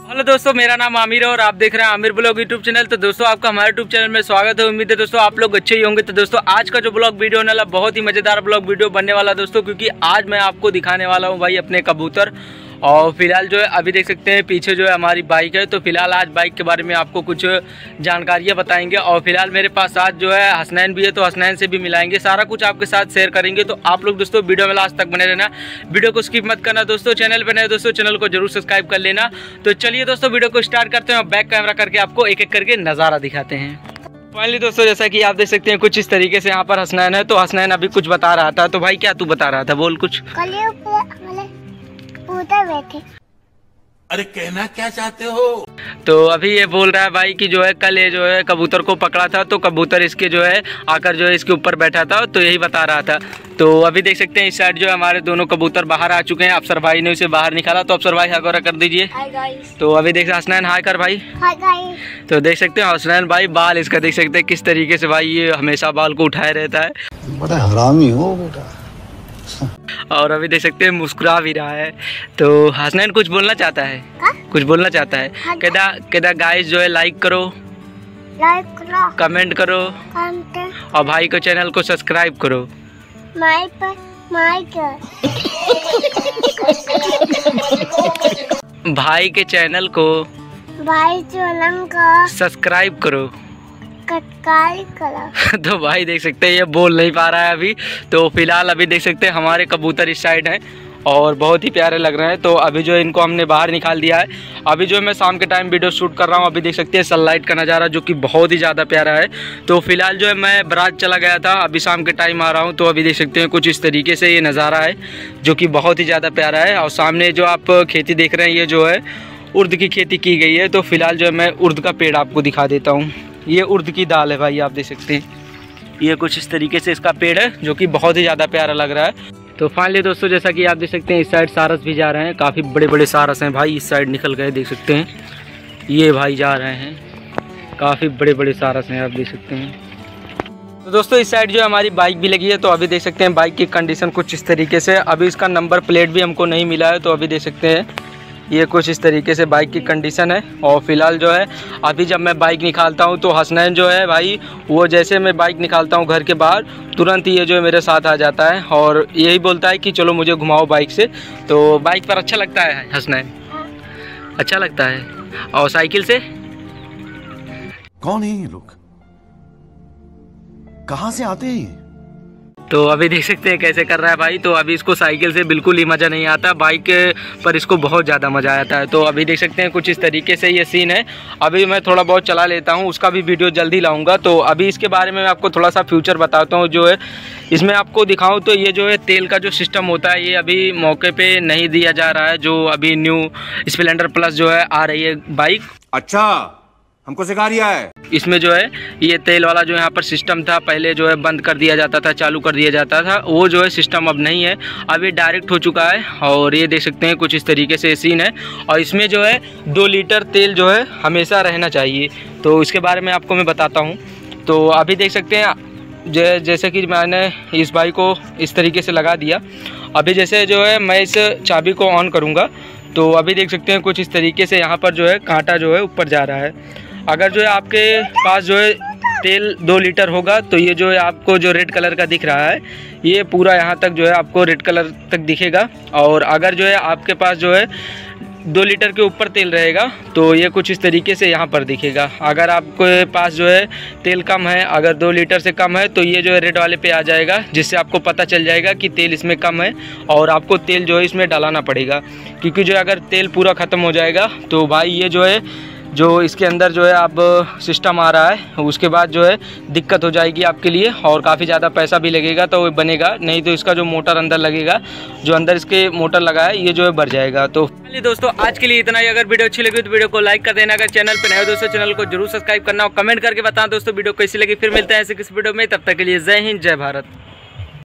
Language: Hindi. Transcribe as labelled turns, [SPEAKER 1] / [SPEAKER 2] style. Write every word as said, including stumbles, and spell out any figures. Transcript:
[SPEAKER 1] हेलो दोस्तों, मेरा नाम आमिर है और आप देख रहे हैं आमिर ब्लॉग यूट्यूब चैनल। तो दोस्तों आपका हमारे यूट्यूब चैनल में स्वागत है। उम्मीद है दोस्तों आप लोग अच्छे ही होंगे। तो दोस्तों आज का जो ब्लॉग वीडियो होने वाला बहुत ही मज़ेदार ब्लॉग वीडियो बनने वाला दोस्तों, क्योंकि आज मैं आपको दिखाने वाला हूँ भाई अपने कबूतर। और फिलहाल जो है अभी देख सकते हैं पीछे जो है हमारी बाइक है। तो फिलहाल आज बाइक के बारे में आपको कुछ जानकारियाँ बताएंगे। और फिलहाल मेरे पास आज जो है हसनैन भी है, तो हसनैन से भी मिलाएंगे, सारा कुछ आपके साथ शेयर करेंगे। तो आप लोग दोस्तों वीडियो में लास्ट तक बने रहना, वीडियो को स्किप मत करना दोस्तों। चैनल पर नए दोस्तों चैनल को जरूर सब्सक्राइब कर लेना। तो चलिए दोस्तों वीडियो को स्टार्ट करते हैं और बैक कैमरा करके आपको एक एक करके नज़ारा दिखाते हैं। फाइनली दोस्तों जैसा कि आप देख सकते हैं कुछ इस तरीके से यहाँ पर हसनैन है। तो हसनैन अभी कुछ बता रहा था। तो भाई क्या तू बता रहा था, बोल कुछ।
[SPEAKER 2] अरे कहना क्या चाहते हो?
[SPEAKER 1] तो अभी ये बोल रहा है भाई कि जो है कल ये जो है कबूतर को पकड़ा था, तो कबूतर इसके जो है आकर जो है इसके ऊपर बैठा था, तो यही बता रहा था। तो अभी देख सकते हैं इस साइड जो है हमारे दोनों कबूतर बाहर आ चुके हैं। अफसर भाई ने उसे बाहर निकाला। तो अफसर भाई हाय कर दीजिए। तो अभी देख हसनैन हाय कर भाई। Hi guys. तो देख सकते हैं हसनैन भाई बाल इसका देख सकते हैं किस तरीके से भाई ये हमेशा बाल को उठाए रहता है।
[SPEAKER 3] बड़ा हरामी हो बेटा।
[SPEAKER 1] और अभी देख सकते हैं मुस्कुरा भी रहा है। तो हसनैन कुछ बोलना चाहता है। हा? कुछ बोलना चाहता है। कहता कहता गाइस जो है लाइक करो, लाइक करो, कमेंट करो, कमेंट, और भाई को चैनल को सब्सक्राइब करो। माई पर माई कर भाई के चैनल को भाई चैनल को सब्सक्राइब करो। तो भाई देख सकते हैं ये बोल नहीं पा रहा है अभी। तो फिलहाल अभी देख सकते हैं हमारे कबूतर इस साइड हैं और बहुत ही प्यारे लग रहे हैं। तो अभी जो इनको हमने बाहर निकाल दिया है। अभी जो मैं शाम के टाइम वीडियो शूट कर रहा हूँ। अभी देख सकते हैं सनलाइट का नज़ारा जो कि बहुत ही ज़्यादा प्यारा है। तो फिलहाल जो है मैं बारात चला गया था, अभी शाम के टाइम आ रहा हूँ। तो अभी देख सकते हैं कुछ इस तरीके से ये नज़ारा है जो कि बहुत ही ज़्यादा प्यारा है। और सामने जो आप खेती देख रहे हैं ये जो है उर्द की खेती की गई है। तो फिलहाल जो है मैं उर्द का पेड़ आपको दिखा देता हूँ। ये उर्द की दाल है भाई, आप देख सकते हैं ये कुछ इस तरीके से इसका पेड़ है जो कि बहुत ही ज़्यादा प्यारा लग रहा है। तो फाइनली दोस्तों जैसा कि आप देख सकते हैं इस साइड सारस भी जा रहे हैं। काफ़ी बड़े बड़े सारस हैं भाई, इस साइड निकल गए देख सकते हैं। ये भाई जा रहे हैं, काफ़ी बड़े बड़े सारस हैं आप देख सकते हैं। तो दोस्तों इस साइड जो हमारी बाइक भी लगी है। तो अभी देख सकते हैं बाइक की कंडीशन कुछ इस तरीके से। अभी इसका नंबर प्लेट भी हमको नहीं मिला है। तो अभी देख सकते हैं ये कुछ इस तरीके से बाइक की कंडीशन है। और फिलहाल जो है अभी जब मैं बाइक निकालता हूँ तो हसनैन जो है भाई वो जैसे मैं बाइक निकालता हूँ घर के बाहर तुरंत ही ये जो है मेरे साथ आ जाता है और यही बोलता है कि चलो मुझे घुमाओ बाइक से। तो बाइक पर अच्छा लगता है हसनैन, अच्छा लगता है। और साइकिल से
[SPEAKER 3] कौन है ये लोग, कहाँ से आते हैं?
[SPEAKER 1] तो अभी देख सकते हैं कैसे कर रहा है भाई। तो अभी इसको साइकिल से बिल्कुल ही मज़ा नहीं आता, बाइक पर इसको बहुत ज़्यादा मज़ा आता है। तो अभी देख सकते हैं कुछ इस तरीके से ये सीन है। अभी मैं थोड़ा बहुत चला लेता हूँ, उसका भी वीडियो जल्दी लाऊंगा। तो अभी इसके बारे में मैं आपको थोड़ा सा फ्यूचर बताता हूँ जो है इसमें आपको दिखाऊँ। तो ये जो है तेल का जो सिस्टम होता है ये अभी मौके पर नहीं दिया जा रहा है। जो अभी न्यू स्प्लेंडर प्लस जो है आ रही है बाइक,
[SPEAKER 2] अच्छा हमको सिखा रिया है।
[SPEAKER 1] इसमें जो है ये तेल वाला जो यहाँ पर सिस्टम था पहले जो है बंद कर दिया जाता था, चालू कर दिया जाता था, वो जो है सिस्टम अब नहीं है, अब ये डायरेक्ट हो चुका है। और ये देख सकते हैं कुछ इस तरीके से सीन है। और इसमें जो है दो लीटर तेल जो है हमेशा रहना चाहिए। तो इसके बारे में आपको मैं बताता हूँ। तो अभी देख सकते हैं जैसे कि मैंने इस बाइक को इस तरीके से लगा दिया। अभी जैसे जो है मैं इस चाबी को ऑन करूँगा तो अभी देख सकते हैं कुछ इस तरीके से यहाँ पर जो है कांटा जो है ऊपर जा रहा है। अगर जो है आपके पास जो है तेल दो लीटर होगा तो ये जो है आपको जो रेड कलर का दिख रहा है ये पूरा यहाँ तक जो है आपको रेड कलर तक दिखेगा। और अगर जो है आपके पास जो है दो लीटर के ऊपर तेल रहेगा तो ये कुछ इस तरीके से यहाँ पर दिखेगा। अगर आपके पास जो है तेल कम है, अगर दो लीटर से कम है तो ये जो है रेड वाले पे आ जाएगा, जिससे आपको पता चल जाएगा कि तेल इसमें कम है और आपको तेल जो है इसमें डालाना पड़ेगा। क्योंकि जो अगर तेल पूरा ख़त्म हो जाएगा तो भाई ये जो है जो इसके अंदर जो है अब सिस्टम आ रहा है उसके बाद जो है दिक्कत हो जाएगी आपके लिए और काफ़ी ज़्यादा पैसा भी लगेगा। तो वो बनेगा नहीं, तो इसका जो मोटर अंदर लगेगा, जो अंदर इसके मोटर लगा है ये जो है बढ़ जाएगा। तो चलिए दोस्तों आज के लिए इतना ही। अगर वीडियो अच्छी लगी तो वीडियो को लाइक कर देना। अगर चैनल पर नए हो दोस्तों चैनल को जरूर सब्सक्राइब करना और कमेंट करके बताना दोस्तों वीडियो कैसी लगी। फिर मिलते हैं ऐसे किस वीडियो में, तब तक के लिए जय हिंद जय भारत।